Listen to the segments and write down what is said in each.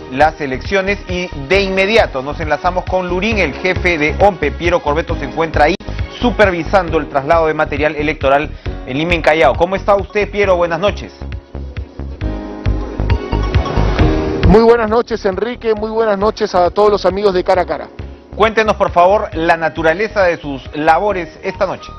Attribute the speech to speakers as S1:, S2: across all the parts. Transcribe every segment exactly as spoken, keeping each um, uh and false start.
S1: las elecciones y de inmediato nos enlazamos con Lurín, el jefe de OMPE, Piero Corbeto, se encuentra ahí supervisando el traslado de material electoral en Lima, en Callao. ¿Cómo está usted, Piero? Buenas noches.
S2: Muy buenas noches, Enrique, muy buenas noches a todos los amigos de Cara a Cara.
S1: Cuéntenos, por favor, la naturaleza de sus labores esta noche.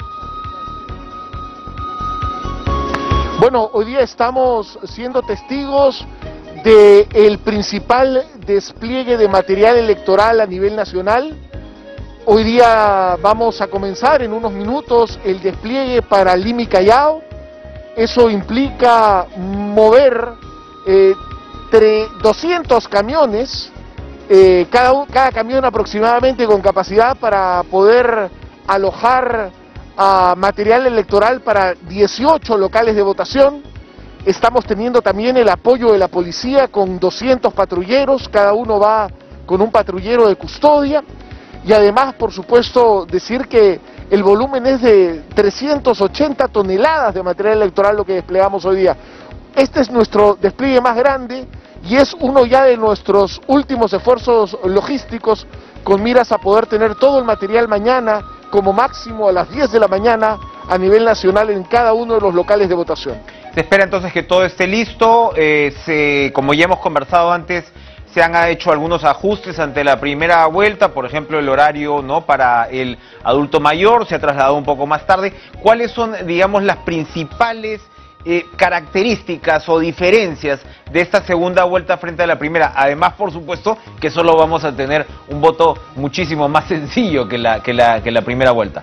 S2: Bueno, hoy día estamos siendo testigos del principal despliegue de material electoral a nivel nacional. Hoy día vamos a comenzar en unos minutos el despliegue para Lima y Callao. Eso implica mover eh, doscientos camiones, eh, cada, cada camión aproximadamente con capacidad para poder alojar a material electoral para dieciocho locales de votación. Estamos teniendo también el apoyo de la policía con doscientos patrulleros, cada uno va con un patrullero de custodia, y además, por supuesto, decir que el volumen es de trescientas ochenta toneladas de material electoral lo que desplegamos hoy día. Este es nuestro despliegue más grande y es uno ya de nuestros últimos esfuerzos logísticos con miras a poder tener todo el material mañana, como máximo a las diez de la mañana, a nivel nacional en cada uno de los locales de votación.
S1: Se espera entonces que todo esté listo, eh, se, como ya hemos conversado antes, se han hecho algunos ajustes ante la primera vuelta, por ejemplo el horario, ¿no?, para el adulto mayor se ha trasladado un poco más tarde. ¿Cuáles son, digamos, las principales eh, características o diferencias de esta segunda vuelta frente a la primera? Además, por supuesto, que solo vamos a tener un voto muchísimo más sencillo que la, que la, que la primera vuelta.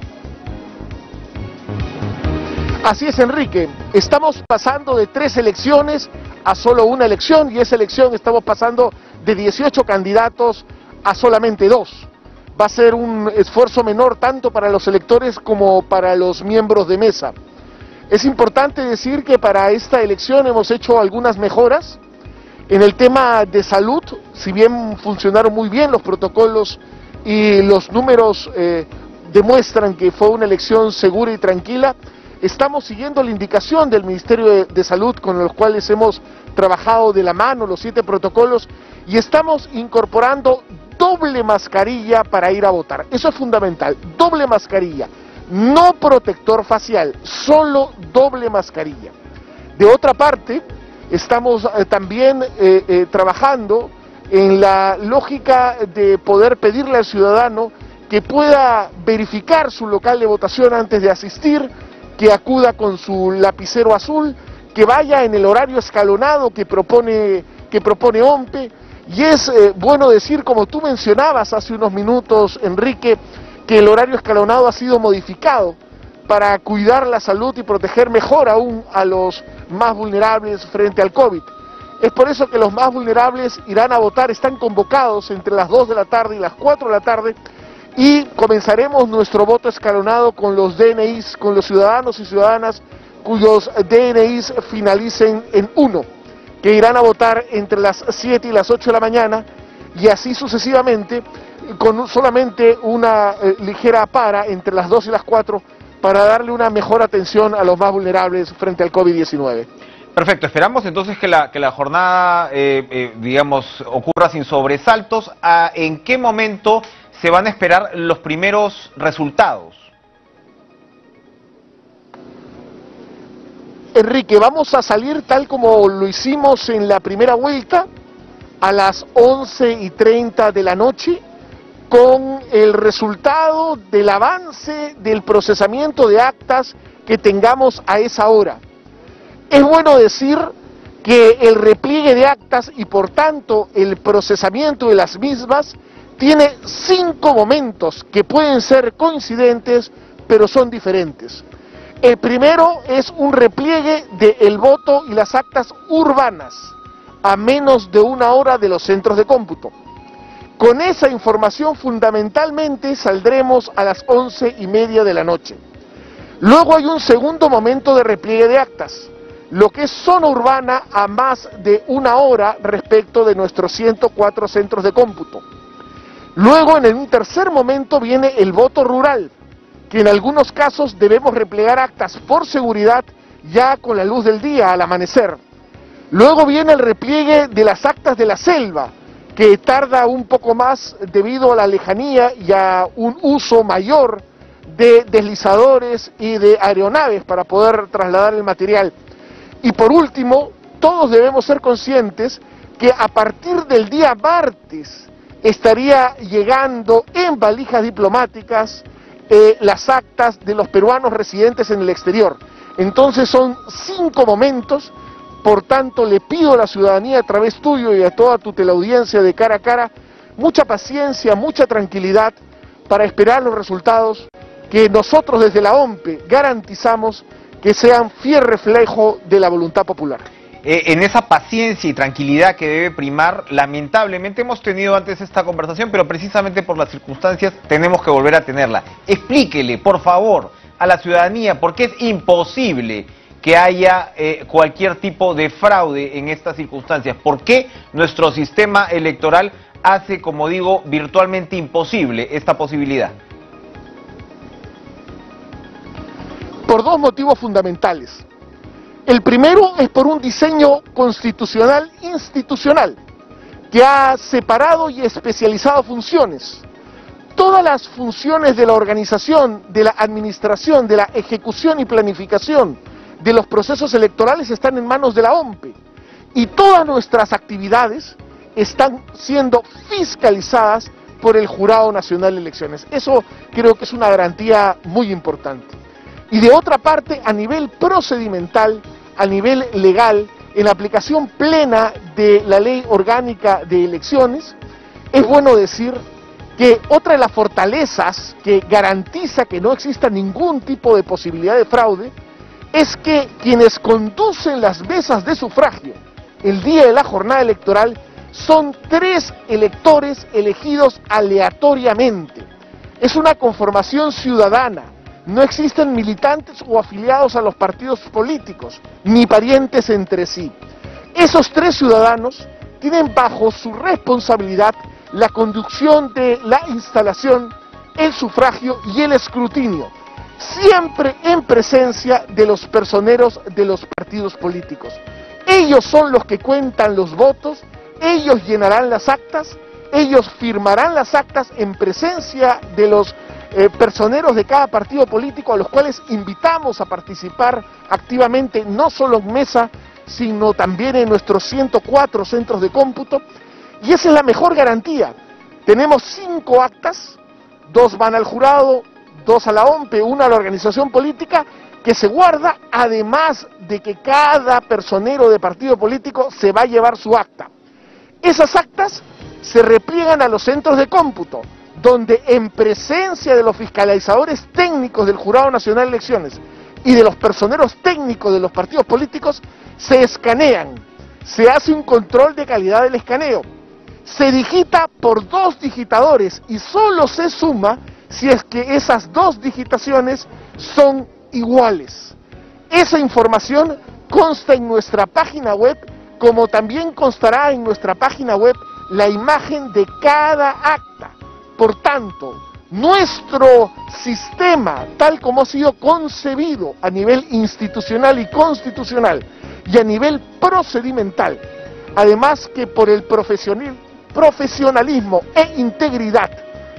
S2: Así es, Enrique, estamos pasando de tres elecciones a solo una elección, y esa elección estamos pasando de dieciocho candidatos a solamente dos. Va a ser un esfuerzo menor tanto para los electores como para los miembros de mesa. Es importante decir que para esta elección hemos hecho algunas mejoras. En el tema de salud, si bien funcionaron muy bien los protocolos y los números eh, demuestran que fue una elección segura y tranquila, estamos siguiendo la indicación del Ministerio de, de Salud, con los cuales hemos trabajado de la mano los siete protocolos, y estamos incorporando doble mascarilla para ir a votar. Eso es fundamental, doble mascarilla, no protector facial, solo doble mascarilla. De otra parte, estamos eh, también eh, eh, trabajando en la lógica de poder pedirle al ciudadano que pueda verificar su local de votación antes de asistir, que acuda con su lapicero azul, que vaya en el horario escalonado que propone, que propone OMPE. Y es eh, bueno decir, como tú mencionabas hace unos minutos, Enrique, que el horario escalonado ha sido modificado para cuidar la salud y proteger mejor aún a los más vulnerables frente al COVID. Es por eso que los más vulnerables irán a votar, están convocados entre las dos de la tarde y las cuatro de la tarde, y comenzaremos nuestro voto escalonado con los D N Is, con los ciudadanos y ciudadanas cuyos D N Is finalicen en uno, que irán a votar entre las siete y las ocho de la mañana, y así sucesivamente, con solamente una eh, ligera para entre las dos y las cuatro, para darle una mejor atención a los más vulnerables frente al COVID diecinueve.
S1: Perfecto, esperamos entonces que la, que la jornada, eh, eh, digamos, ocurra sin sobresaltos. ¿A, ¿En qué momento se van a esperar los primeros resultados?
S2: Enrique, vamos a salir tal como lo hicimos en la primera vuelta, a las once y treinta de la noche, con el resultado del avance del procesamiento de actas que tengamos a esa hora. Es bueno decir que el repliegue de actas y por tanto el procesamiento de las mismas tiene cinco momentos que pueden ser coincidentes, pero son diferentes. El primero es un repliegue del voto y las actas urbanas, a menos de una hora de los centros de cómputo. Con esa información fundamentalmente saldremos a las once y media de la noche. Luego hay un segundo momento de repliegue de actas, lo que es zona urbana a más de una hora respecto de nuestros ciento cuatro centros de cómputo. Luego, en un tercer momento, viene el voto rural, que en algunos casos debemos replegar actas por seguridad ya con la luz del día al amanecer. Luego viene el repliegue de las actas de la selva, que tarda un poco más debido a la lejanía y a un uso mayor de deslizadores y de aeronaves para poder trasladar el material. Y por último, todos debemos ser conscientes que a partir del día martes estaría llegando en valijas diplomáticas eh, las actas de los peruanos residentes en el exterior. Entonces son cinco momentos, por tanto le pido a la ciudadanía a través tuyo y a toda tu teleaudiencia de Cara a Cara, mucha paciencia, mucha tranquilidad para esperar los resultados que nosotros desde la O M P E garantizamos que sean fiel reflejo de la voluntad popular.
S1: Eh, en esa paciencia y tranquilidad que debe primar, lamentablemente hemos tenido antes esta conversación, pero precisamente por las circunstancias tenemos que volver a tenerla. Explíquele, por favor, a la ciudadanía por qué es imposible que haya eh, cualquier tipo de fraude en estas circunstancias. ¿Por qué nuestro sistema electoral hace, como digo, virtualmente imposible esta posibilidad?
S2: Por dos motivos fundamentales. El primero es por un diseño constitucional institucional que ha separado y especializado funciones. Todas las funciones de la organización, de la administración, de la ejecución y planificación de los procesos electorales están en manos de la O M P E y todas nuestras actividades están siendo fiscalizadas por el Jurado Nacional de Elecciones. Eso creo que es una garantía muy importante. Y de otra parte, a nivel procedimental, a nivel legal, en la aplicación plena de la Ley Orgánica de Elecciones, es bueno decir que otra de las fortalezas que garantiza que no exista ningún tipo de posibilidad de fraude es que quienes conducen las mesas de sufragio el día de la jornada electoral son tres electores elegidos aleatoriamente. Es una conformación ciudadana. No existen militantes o afiliados a los partidos políticos, ni parientes entre sí. Esos tres ciudadanos tienen bajo su responsabilidad la conducción de la instalación, el sufragio y el escrutinio, siempre en presencia de los personeros de los partidos políticos. Ellos son los que cuentan los votos, ellos llenarán las actas, ellos firmarán las actas en presencia de los Eh, personeros de cada partido político, a los cuales invitamos a participar activamente, no solo en mesa, sino también en nuestros ciento cuatro centros de cómputo, y esa es la mejor garantía. Tenemos cinco actas, dos van al jurado, dos a la O M P E, una a la organización política, que se guarda, además de que cada personero de partido político se va a llevar su acta. Esas actas se repliegan a los centros de cómputo, donde en presencia de los fiscalizadores técnicos del Jurado Nacional de Elecciones y de los personeros técnicos de los partidos políticos, se escanean, se hace un control de calidad del escaneo, se digita por dos digitadores y solo se suma si es que esas dos digitaciones son iguales. Esa información consta en nuestra página web, como también constará en nuestra página web la imagen de cada acta. Por tanto, nuestro sistema, tal como ha sido concebido a nivel institucional y constitucional y a nivel procedimental, además que por el profesionalismo e integridad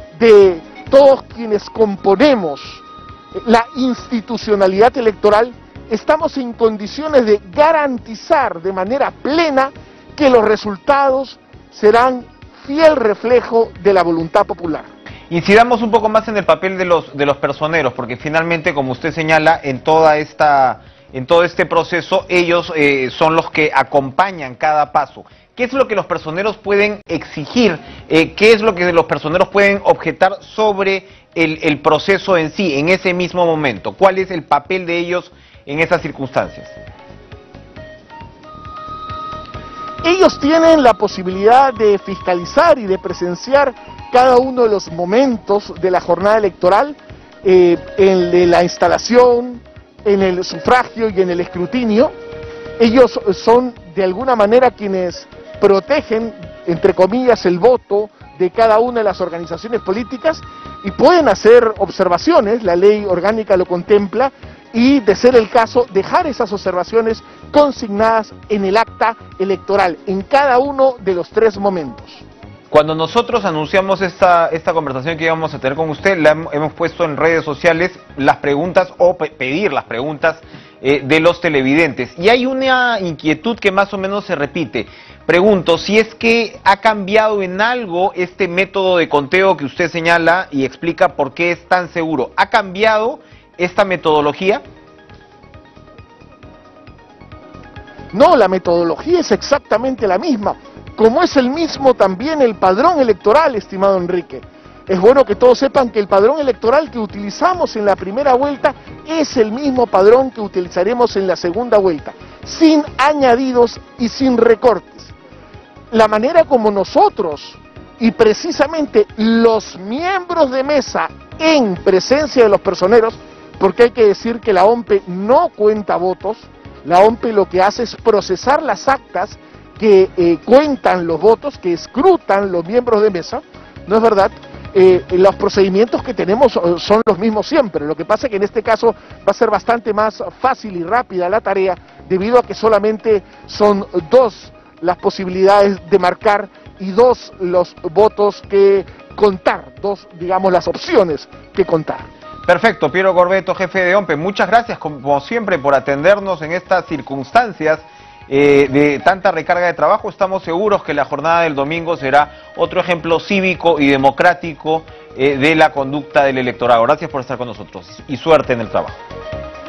S2: de todos quienes componemos la institucionalidad electoral, estamos en condiciones de garantizar de manera plena que los resultados serán fiel reflejo de la voluntad popular.
S1: Incidamos un poco más en el papel de los de los personeros, porque finalmente, como usted señala, en toda esta en todo este proceso, ellos eh, son los que acompañan cada paso. ¿Qué es lo que los personeros pueden exigir? Eh, ¿Qué es lo que los personeros pueden objetar sobre el, el proceso en sí, en ese mismo momento? ¿Cuál es el papel de ellos en esas circunstancias?
S2: Ellos tienen la posibilidad de fiscalizar y de presenciar cada uno de los momentos de la jornada electoral, eh, en la instalación, en el sufragio y en el escrutinio. Ellos son de alguna manera quienes protegen, entre comillas, el voto de cada una de las organizaciones políticas y pueden hacer observaciones, la ley orgánica lo contempla, y, de ser el caso, dejar esas observaciones consignadas en el acta electoral, en cada uno de los tres momentos.
S1: Cuando nosotros anunciamos esta, esta conversación que íbamos a tener con usted, la hemos, hemos puesto en redes sociales las preguntas o pe pedir las preguntas eh, de los televidentes. Y hay una inquietud que más o menos se repite. Pregunto si es que ha cambiado en algo este método de conteo que usted señala y explica por qué es tan seguro. ¿Ha cambiado esta metodología?
S2: No, la metodología es exactamente la misma. Como es el mismo también el padrón electoral, estimado Enrique. Es bueno que todos sepan que el padrón electoral que utilizamos en la primera vuelta es el mismo padrón que utilizaremos en la segunda vuelta, sin añadidos y sin recortes. La manera como nosotros, y precisamente los miembros de mesa en presencia de los personeros, porque hay que decir que la O M P E no cuenta votos, la O M P E lo que hace es procesar las actas que eh, cuentan los votos, que escrutan los miembros de mesa, ¿no es verdad? Eh, los procedimientos que tenemos son los mismos siempre, lo que pasa es que en este caso va a ser bastante más fácil y rápida la tarea, debido a que solamente son dos las posibilidades de marcar y dos los votos que contar, dos, digamos, las opciones que contar.
S1: Perfecto, Piero Corbeto, jefe de O M P E, muchas gracias como siempre por atendernos en estas circunstancias Eh, de tanta recarga de trabajo. Estamos seguros que la jornada del domingo será otro ejemplo cívico y democrático eh, de la conducta del electorado. Gracias por estar con nosotros y suerte en el trabajo.